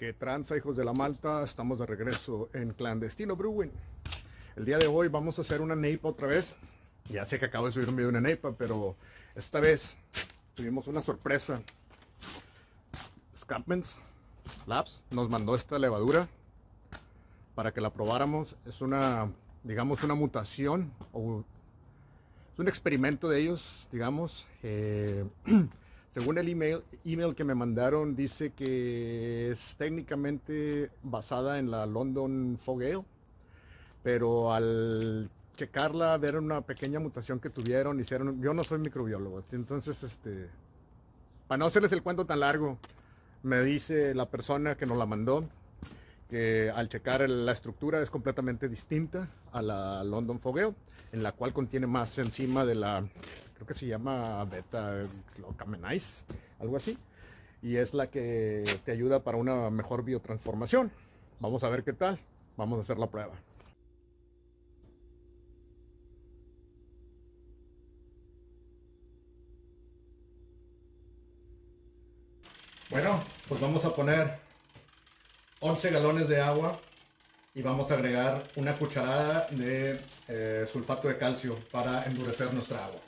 Que tranza, hijos de la Malta, estamos de regreso en Clandestino Brewing. El día de hoy vamos a hacer una neipa otra vez. Ya sé que acabo de subir un video de una neipa, pero esta vez tuvimos una sorpresa. Scapmans Labs nos mandó esta levadura para que la probáramos. Es una, digamos, una mutación o es un experimento de ellos, digamos. Según el email que me mandaron, dice que es técnicamente basada en la London Fog Ale, pero al checarla, ver una pequeña mutación que tuvieron, hicieron, yo no soy microbiólogo, entonces para no hacerles el cuento tan largo, me dice la persona que nos la mandó que al checar la estructura es completamente distinta a la London Fog Ale, en la cual contiene más enzima de la, creo que se llama beta-glucomanase, algo así, y es la que te ayuda para una mejor biotransformación. Vamos a ver qué tal, vamos a hacer la prueba. Bueno, pues vamos a poner 11 galones de agua y vamos a agregar una cucharada de sulfato de calcio para endurecer nuestra agua.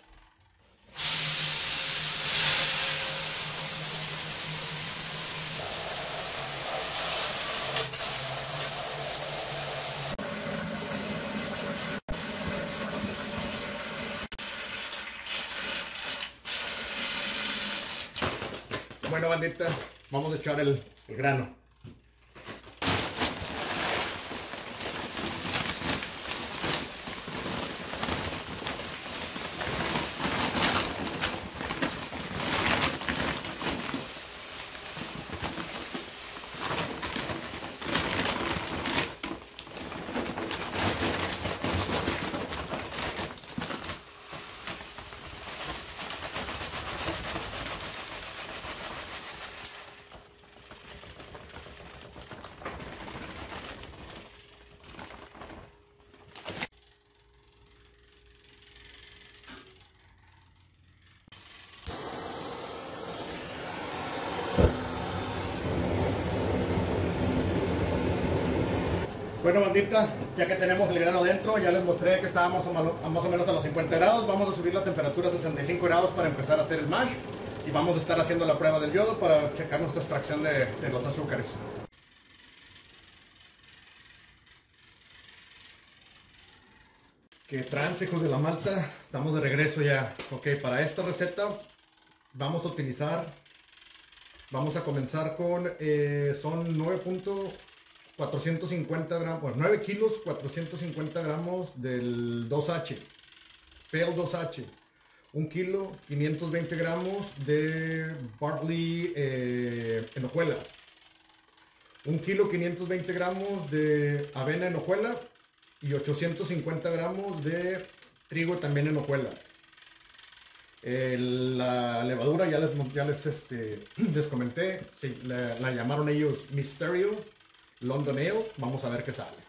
Bueno, bandita, vamos a echar el grano. Bueno, bandita, ya que tenemos el grano dentro, ya les mostré que estábamos más o menos a los 50 grados. Vamos a subir la temperatura a 65 grados para empezar a hacer el mash. Y vamos a estar haciendo la prueba del yodo para checar nuestra extracción de los azúcares. Que trance, hijos de la Malta, estamos de regreso ya. Ok, para esta receta vamos a utilizar, vamos a comenzar con, son 9.450 gramos, bueno, 9 kilos, 450 gramos del 2H, Pale 2H, 1 kilo, 520 gramos de barley en hojuela, 1 kilo, 520 gramos de avena en hojuela y 850 gramos de trigo también en hojuela. La levadura ya les comenté, sí, la llamaron ellos Mysterio London Ale. Vamos a ver qué sale.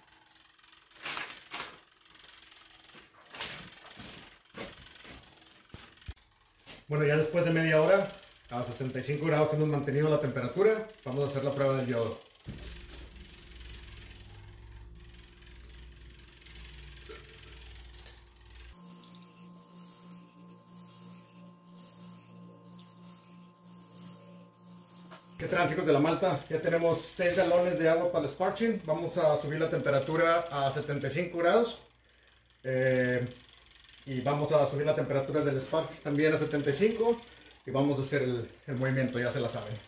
Bueno, ya después de media hora a 65 grados hemos mantenido la temperatura. Vamos a hacer la prueba del yodo. ¿Qué tal, chicos de la Malta? Ya tenemos 6 galones de agua para el sparching. Vamos a subir la temperatura a 75 grados. Y vamos a subir la temperatura del sparch también a 75. Y vamos a hacer el movimiento, ya se la saben.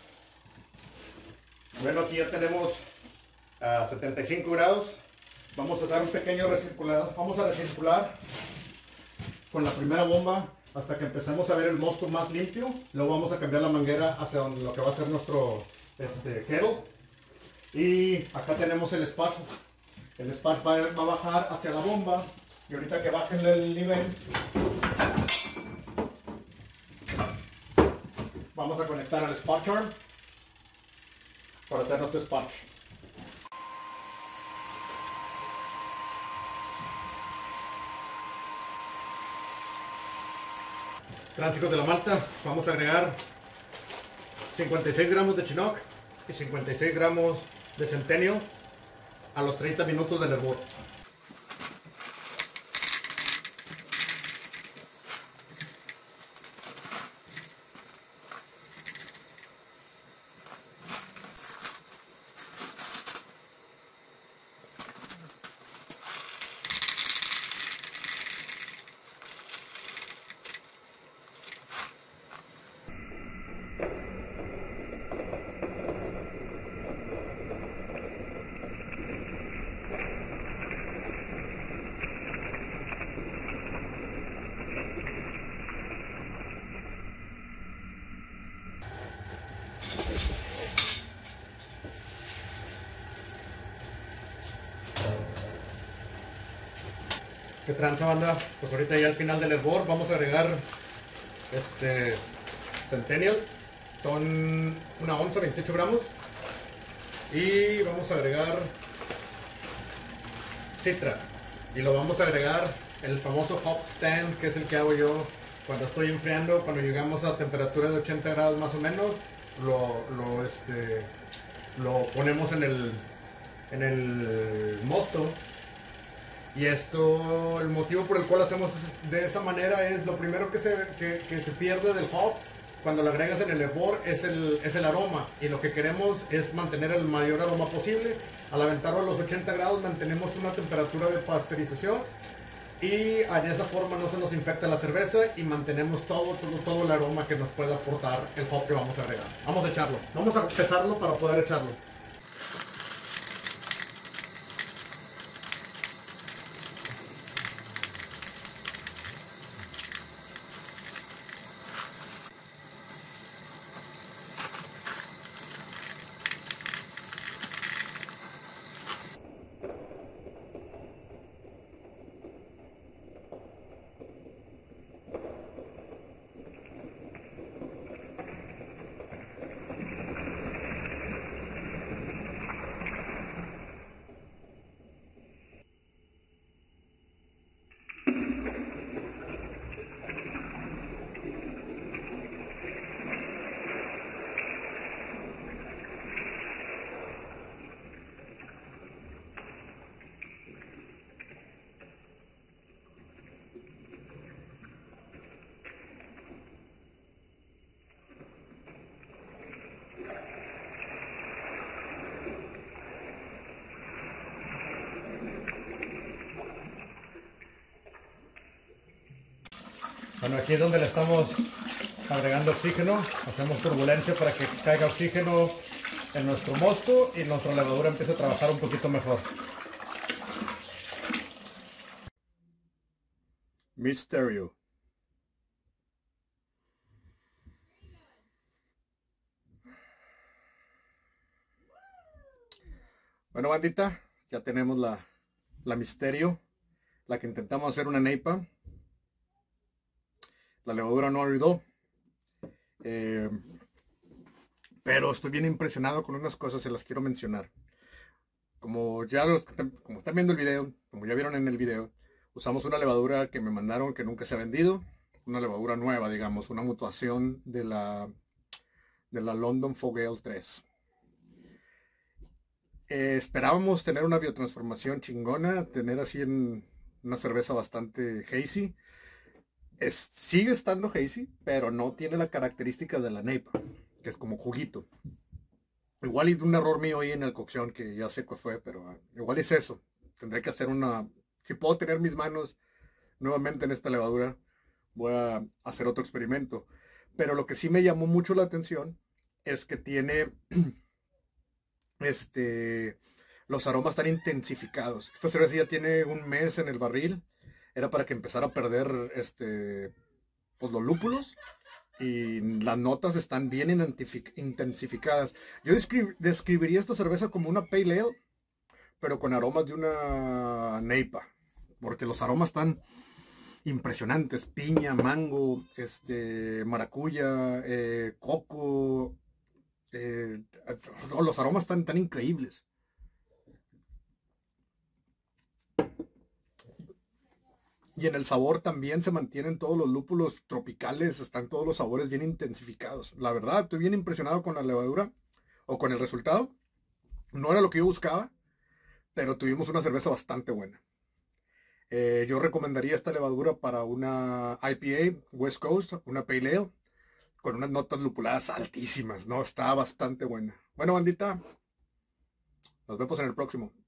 Bueno, aquí ya tenemos a 75 grados. Vamos a dar un pequeño recirculado. Vamos a recircular con la primera bomba hasta que empecemos a ver el mosto más limpio. Luego vamos a cambiar la manguera hacia lo que va a ser nuestro kettle. Y acá tenemos el sparch. El sparch va a bajar hacia la bomba. Y ahorita que bajen el nivel, vamos a conectar al sparch arm para hacer nuestro sparch. Tránsitos de la Malta, vamos a agregar 56 gramos de chinook, y 56 gramos de Centennial a los 30 minutos del hervor. ¿Qué tranza, banda? Pues ahorita ya al final del hervor vamos a agregar Centennial. Son una onza, 28 gramos. Y vamos a agregar Citra. Y lo vamos a agregar el famoso hop stand, que es el que hago yo cuando estoy enfriando. Cuando llegamos a temperatura de 80 grados más o menos, lo ponemos en el mosto. Y esto, el motivo por el cual hacemos de esa manera es lo primero que se pierde del hop cuando lo agregas en el hervor es el aroma, y lo que queremos es mantener el mayor aroma posible. Al aventarlo a los 80 grados mantenemos una temperatura de pasteurización y de esa forma no se nos infecta la cerveza y mantenemos todo el aroma que nos pueda aportar el hop que vamos a agregar. Vamos a echarlo, vamos a pesarlo para poder echarlo. Bueno, aquí es donde le estamos agregando oxígeno. Hacemos turbulencia para que caiga oxígeno en nuestro mosto y nuestra levadura empiece a trabajar un poquito mejor. Misterio. Bueno, bandita, ya tenemos la Misterio, la que intentamos hacer una neipa. La levadura no ayudó, pero estoy bien impresionado con unas cosas, se las quiero mencionar. Como están viendo el video, como ya vieron en el video, usamos una levadura que me mandaron que nunca se ha vendido, una levadura nueva, digamos, una mutuación de la London Fog Ale 3. Esperábamos tener una biotransformación chingona, tener así una cerveza bastante hazy. Sigue estando hazy, pero no tiene la característica de la neipa, que es como juguito. Igual es un error mío ahí en la cocción, que ya sé cuál fue, pero igual es eso. Tendré que hacer si puedo tener mis manos nuevamente en esta levadura, voy a hacer otro experimento. Pero lo que sí me llamó mucho la atención es que tiene los aromas tan intensificados. Esta cerveza ya tiene un mes en el barril. Era para que empezara a perder pues los lúpulos, y las notas están bien intensificadas. Yo describiría esta cerveza como una pale ale, pero con aromas de una neipa, porque los aromas están impresionantes: piña, mango, maracuya, coco. Los aromas están tan increíbles. Y en el sabor también se mantienen todos los lúpulos tropicales, están todos los sabores bien intensificados. La verdad, estoy bien impresionado con la levadura. o con el resultado. No era lo que yo buscaba, pero tuvimos una cerveza bastante buena. Yo recomendaría esta levadura para una IPA West Coast, una Pale Ale, con unas notas lupuladas altísimas, ¿no? Está bastante buena. Bueno, bandita, nos vemos en el próximo.